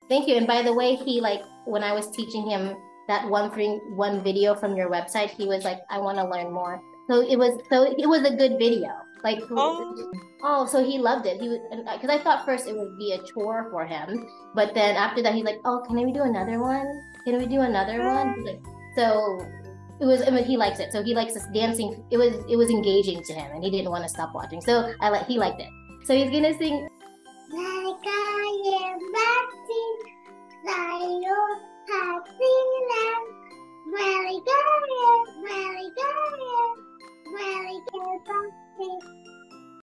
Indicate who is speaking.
Speaker 1: Thank you. And by the way, he like when I was teaching him that one video from your website, he was like, I want to learn more. So it was a good video. Like
Speaker 2: Oh,
Speaker 1: oh, so he loved it. He was because I thought first it would be a chore for him, but then after that he's like, oh, can we do another one? Can we do another one? He's like, so it was. I mean, he likes it. So he likes this dancing. It was engaging to him, and he didn't want to stop watching. So he liked it. So he's gonna sing. Maligayang bati.